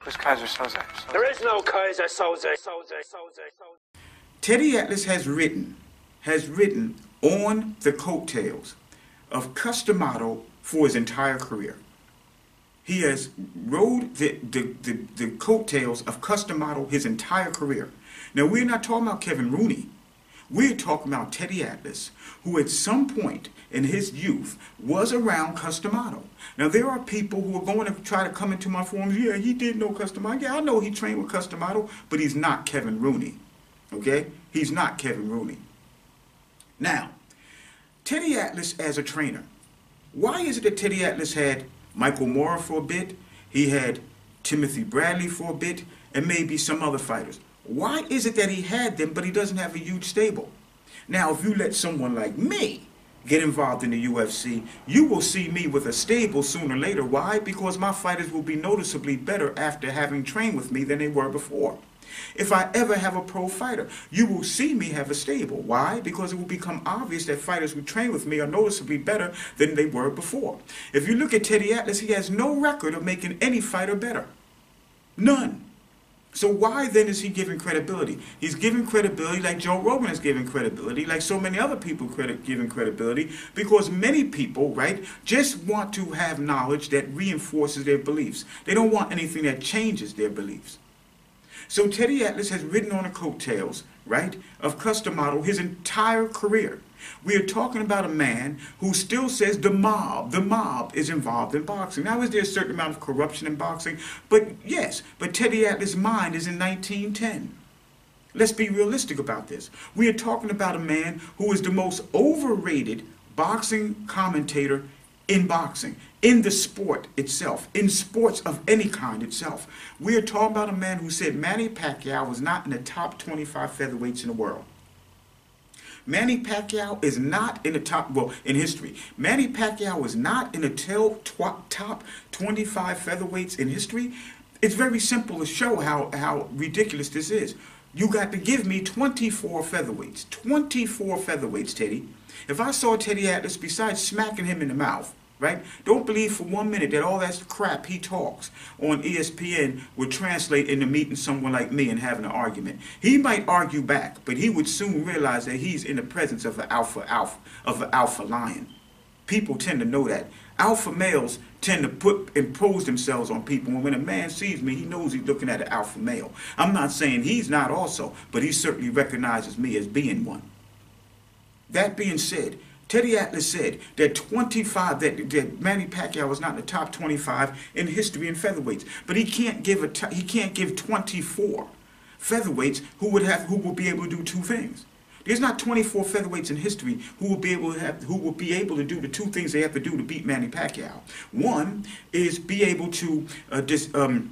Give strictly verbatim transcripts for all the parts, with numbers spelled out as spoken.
Who's Kaiser Soze? There is no Kaiser Soze. Soze, Soze, Soze. Teddy Atlas has written, has written on the coattails of Cus D'Amato for his entire career. He has rode the, the, the, the coattails of Cus D'Amato his entire career. Now, we're not talking about Kevin Rooney. We're talking about Teddy Atlas, who at some point in his youth was around Cus D'Amato. Now, there are people who are going to try to come into my forums. Yeah, he did know Cus D'Amato. Yeah, I know he trained with Cus D'Amato, but he's not Kevin Rooney. Okay? He's not Kevin Rooney. Now, Teddy Atlas as a trainer. Why is it that Teddy Atlas had Michael Moorer for a bit, he had Timothy Bradley for a bit, and maybe some other fighters? Why is it that he had them, but he doesn't have a huge stable? Now, if you let someone like me get involved in the U F C, you will see me with a stable sooner or later. Why? Because my fighters will be noticeably better after having trained with me than they were before. If I ever have a pro fighter, you will see me have a stable. Why? Because it will become obvious that fighters who train with me are noticeably better than they were before. If you look at Teddy Atlas, he has no record of making any fighter better. None. So why then is he giving credibility? He's giving credibility like Joe Rogan is giving credibility, like so many other people credit, giving credibility, because many people, right, just want to have knowledge that reinforces their beliefs. They don't want anything that changes their beliefs. So Teddy Atlas has ridden on the coattails, right, of Cus D'Amato his entire career. We are talking about a man who still says the mob, the mob is involved in boxing. Now, is there a certain amount of corruption in boxing? But yes, but Teddy Atlas' mind is in nineteen ten. Let's be realistic about this. We are talking about a man who is the most overrated boxing commentator in boxing, in the sport itself, in sports of any kind itself. We are talking about a man who said Manny Pacquiao was not in the top twenty-five featherweights in the world. Manny Pacquiao is not in the top, well, in history. Manny Pacquiao is not in the top twenty-five featherweights in history. It's very simple to show how, how ridiculous this is. You got to give me twenty-four featherweights. twenty-four featherweights, Teddy. If I saw Teddy Atlas, besides smacking him in the mouth, right, don't believe for one minute that all that crap he talks on E S P N would translate into meeting someone like me and having an argument. He might argue back, but he would soon realize that he's in the presence of an alpha alpha, of an alpha lion. People tend to know that. Alpha males tend to put impose themselves on people. And when a man sees me, he knows he's looking at an alpha male. I'm not saying he's not also, but he certainly recognizes me as being one. That being said, Teddy Atlas said that twenty-five, that, that Manny Pacquiao was not in the top twenty-five in history in featherweights, but he can't give a he can't give twenty-four featherweights who would have who will be able to do two things. There's not twenty-four featherweights in history who will be able to have who will be able to do the two things they have to do to beat Manny Pacquiao. One is be able to uh, dis, um,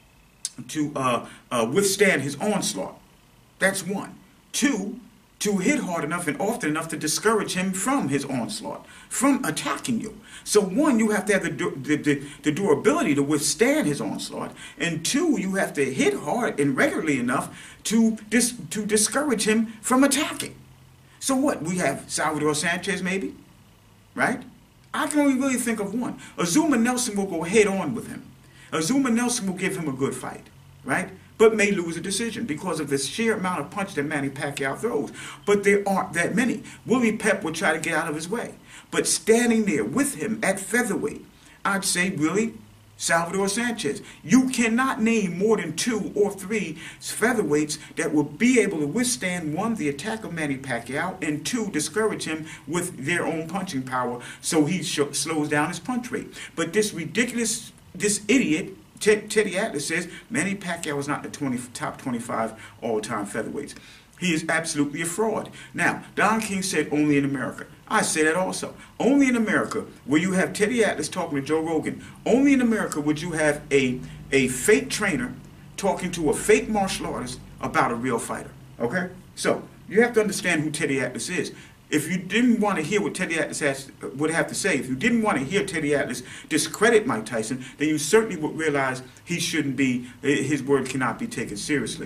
to uh, uh, withstand his onslaught. That's one. Two, to hit hard enough and often enough to discourage him from his onslaught, from attacking you. So one, you have to have the, the, the, the durability to withstand his onslaught. And two, you have to hit hard and regularly enough to, dis, to discourage him from attacking. So what? We have Salvador Sanchez maybe, right? I can only really think of one. Azuma Nelson will go head on with him. Azuma Nelson will give him a good fight, right? But may lose a decision because of the sheer amount of punch that Manny Pacquiao throws. But there aren't that many. Willie Pep will try to get out of his way. But standing there with him at featherweight, I'd say really Salvador Sanchez. You cannot name more than two or three featherweights that will be able to withstand, one, the attack of Manny Pacquiao, and two, discourage him with their own punching power so he slows down his punch rate. But this ridiculous, this idiot, Teddy Atlas says Manny Pacquiao is not the twenty, top twenty-five all-time featherweights. He is absolutely a fraud. Now, Don King said only in America. I say that also. Only in America, where you have Teddy Atlas talking to Joe Rogan, only in America would you have a, a fake trainer talking to a fake martial artist about a real fighter. Okay? So, you have to understand who Teddy Atlas is. If you didn't want to hear what Teddy Atlas has, would have to say, if you didn't want to hear Teddy Atlas discredit Mike Tyson, then you certainly would realize he shouldn't be, his word cannot be taken seriously.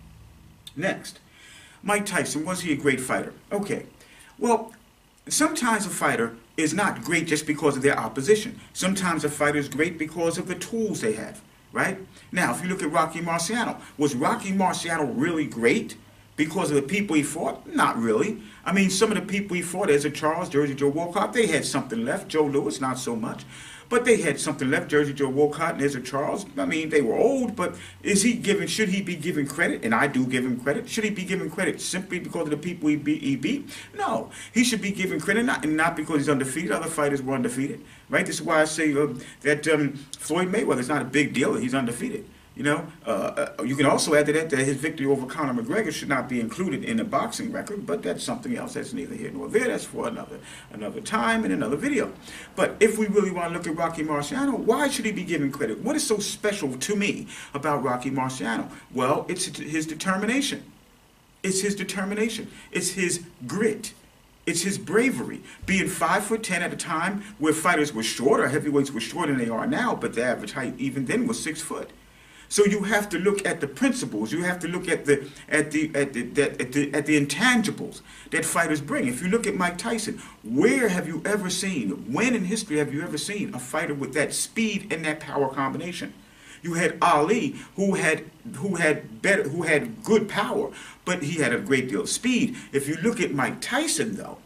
Next, Mike Tyson, was he a great fighter? Okay, well, sometimes a fighter is not great just because of their opposition. Sometimes a fighter is great because of the tools they have. right? Now, if you look at Rocky Marciano, was Rocky Marciano really great because of the people he fought? Not really. I mean, some of the people he fought, Ezra Charles, Jersey Joe Walcott, they had something left. Joe Louis, not so much. But they had something left, Jersey Joe Walcott and Ezra Charles. I mean, they were old, but is he given, should he be given credit? And I do give him credit. Should he be given credit simply because of the people he beat? He beat? No. He should be given credit, not, and not because he's undefeated. Other fighters were undefeated, right? This is why I say uh, that um, Floyd Mayweather is not a big deal. He's undefeated. You know, uh, uh, you can also add to that that his victory over Conor McGregor should not be included in the boxing record, but that's something else. That's neither here nor there. That's for another another time and another video. But if we really want to look at Rocky Marciano, why should he be given credit? What is so special to me about Rocky Marciano? Well, it's his determination. It's his determination. It's his grit. It's his bravery. Being five foot ten at a time where fighters were shorter, heavyweights were shorter than they are now, but the average height even then was six foot. So you have to look at the principles. You have to look at the at the at the at the, at the intangibles that fighters bring. If you look at Mike Tyson, where have you ever seen? When in history have you ever seen a fighter with that speed and that power combination? You had Ali, who had who had better who had good power, but he had a great deal of speed. If you look at Mike Tyson, though.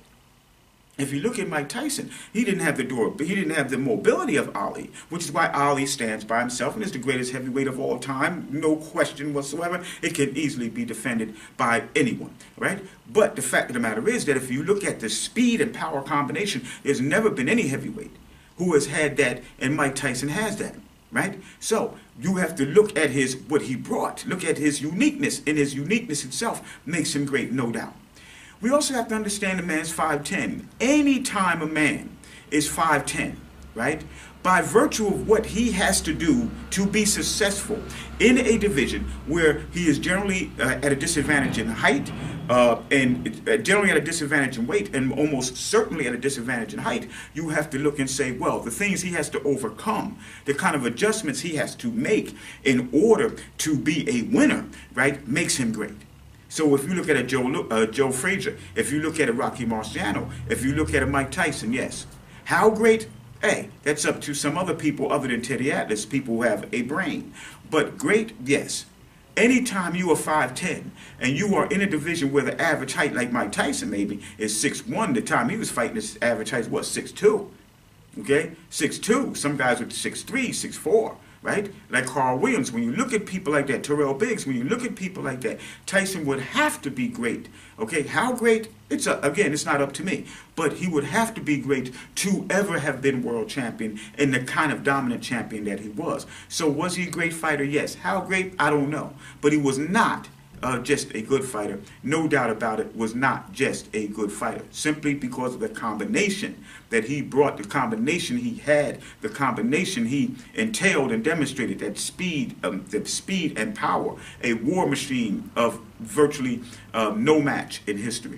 If you look at Mike Tyson, he didn't have the door, he didn't have the mobility of Ali, which is why Ali stands by himself and is the greatest heavyweight of all time, no question whatsoever. It can easily be defended by anyone, right? But the fact of the matter is that if you look at the speed and power combination, there's never been any heavyweight who has had that, and Mike Tyson has that, right? So you have to look at his what he brought, look at his uniqueness, and his uniqueness itself makes him great, no doubt. We also have to understand a man's five ten. Anytime a man is five ten, right, by virtue of what he has to do to be successful in a division where he is generally uh, at a disadvantage in height, uh, and uh, generally at a disadvantage in weight, and almost certainly at a disadvantage in height, you have to look and say, well, the things he has to overcome, the kind of adjustments he has to make in order to be a winner, right, makes him great. So if you look at a Joe, uh, Joe Frazier, if you look at a Rocky Marciano, if you look at a Mike Tyson, yes. How great? Hey, that's up to some other people other than Teddy Atlas, people who have a brain. But great, yes. Anytime you are five ten and you are in a division where the average height, like Mike Tyson maybe, is six one, the time he was fighting, his average height was six two. Okay? six two. Some guys were six three, six four. Right? Like Carl Williams, when you look at people like that, Terrell Biggs, when you look at people like that, Tyson would have to be great. Okay, how great? It's a, again, it's not up to me, but he would have to be great to ever have been world champion and the kind of dominant champion that he was. So was he a great fighter? Yes. How great? I don't know. But he was not Uh, just a good fighter. No doubt about it, was not just a good fighter. Simply because of the combination that he brought, the combination he had, the combination he entailed and demonstrated, that speed, um, the speed and power, a war machine of virtually um, no match in history.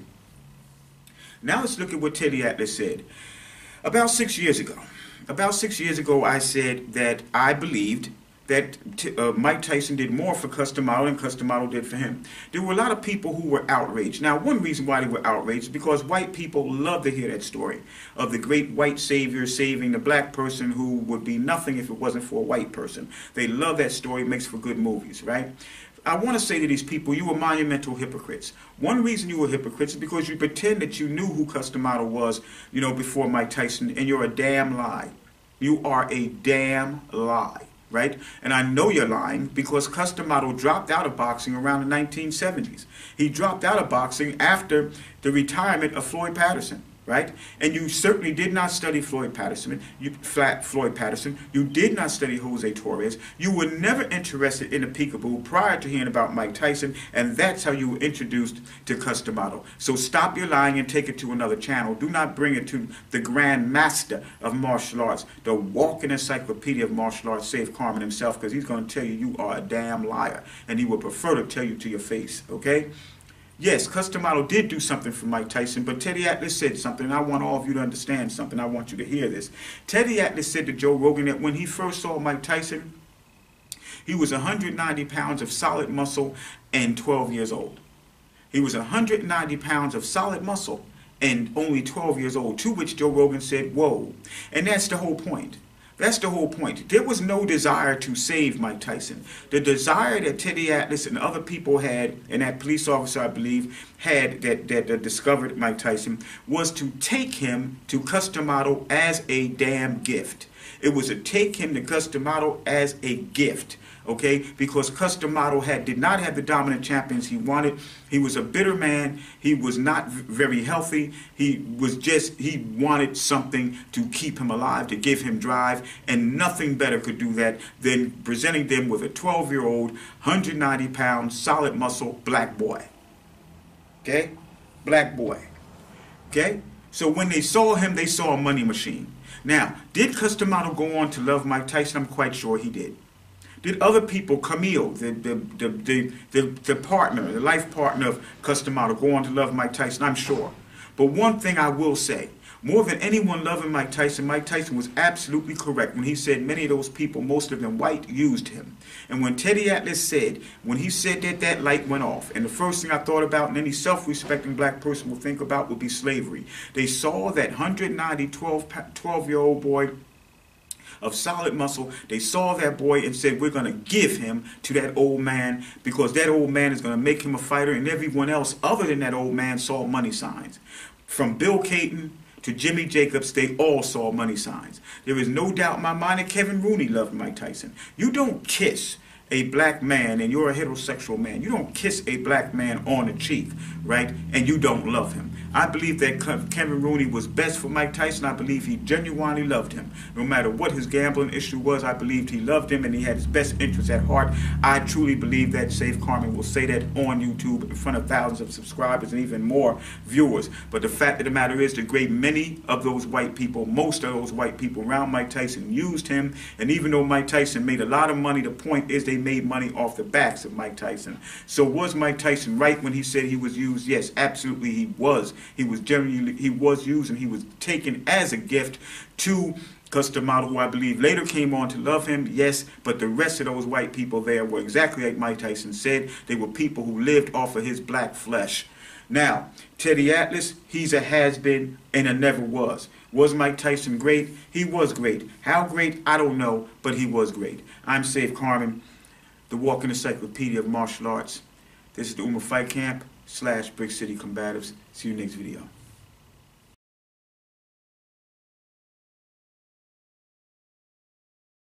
Now let's look at what Teddy Atlas said. About six years ago, about six years ago I said that I believed that uh, Mike Tyson did more for Cus D'Amato than Cus D'Amato did for him. There were a lot of people who were outraged. Now, one reason why they were outraged is because white people love to hear that story of the great white savior saving the black person who would be nothing if it wasn't for a white person. They love that story. It makes for good movies, right? I want to say to these people, you were monumental hypocrites. One reason you were hypocrites is because you pretend that you knew who Cus D'Amato was, you know, before Mike Tyson, and you're a damn lie. You are a damn lie. Right? And I know you're lying because Cus D'Amato dropped out of boxing around the nineteen seventies. He dropped out of boxing after the retirement of Floyd Patterson. Right? And you certainly did not study Floyd Patterson. You flat Floyd Patterson. You did not study Jose Torres. You were never interested in a peekaboo prior to hearing about Mike Tyson, and that's how you were introduced to Cus D'Amato. So stop your lying and take it to another channel. Do not bring it to the grand master of martial arts, the walking encyclopedia of martial arts, Save Carmen himself, because he's going to tell you you are a damn liar, and he would prefer to tell you to your face. Okay? Yes, Cus D'Amato did do something for Mike Tyson, but Teddy Atlas said something, and I want all of you to understand something. I want you to hear this. Teddy Atlas said to Joe Rogan that when he first saw Mike Tyson, he was one hundred ninety pounds of solid muscle and twelve years old. He was one hundred ninety pounds of solid muscle and only twelve years old, to which Joe Rogan said, whoa. And that's the whole point. That's the whole point. There was no desire to save Mike Tyson. The desire that Teddy Atlas and other people had, and that police officer, I believe, had that, that, that discovered Mike Tyson, was to take him to Cus D'Amato as a damn gift. It was to take him to Cus D'Amato as a gift. Okay, because Cus D'Amato had did not have the dominant champions he wanted. He was a bitter man. He was not very healthy. He was just he wanted something to keep him alive, to give him drive, and nothing better could do that than presenting them with a twelve-year-old, one hundred ninety pound, solid muscle black boy. Okay, black boy. Okay, so when they saw him, they saw a money machine. Now, did Cus D'Amato go on to love Mike Tyson? I'm quite sure he did. Did other people, Camille, the the, the, the, the, the partner, the life partner of Cus D'Amato, go on to love Mike Tyson? I'm sure. But one thing I will say, more than anyone loving Mike Tyson, Mike Tyson was absolutely correct when he said many of those people, most of them white, used him. And when Teddy Atlas said, when he said that, that light went off. And the first thing I thought about, and any self-respecting black person will think about, would be slavery. They saw that one hundred ninety, twelve-year-old boy of solid muscle. They saw that boy and said, we're going to give him to that old man because that old man is going to make him a fighter, and everyone else other than that old man saw money signs. From Bill Caton to Jimmy Jacobs, they all saw money signs. There is no doubt in my mind that Kevin Rooney loved Mike Tyson. You don't kiss a black man and you're a heterosexual man. You don't kiss a black man on the cheek, right, and you don't love him. I believe that Kevin Rooney was best for Mike Tyson. I believe he genuinely loved him. No matter what his gambling issue was, I believed he loved him and he had his best interests at heart. I truly believe that. Save Carmen will say that on YouTube in front of thousands of subscribers and even more viewers. But the fact of the matter is, the great many of those white people, most of those white people around Mike Tyson used him. And even though Mike Tyson made a lot of money, the point is they made money off the backs of Mike Tyson. So was Mike Tyson right when he said he was used? Yes, absolutely he was. He was generally he was used and he was taken as a gift to Cus D'Amato, who I believe later came on to love him. Yes, but the rest of those white people there were exactly like Mike Tyson said. They were people who lived off of his black flesh. Now, Teddy Atlas, he's a has-been and a never was. Was Mike Tyson great? He was great. How great? I don't know, but he was great. I'm Save Carmen, the walking encyclopedia of martial arts. This is the Uma Fight Camp slash Brick City Combatives. See you next video.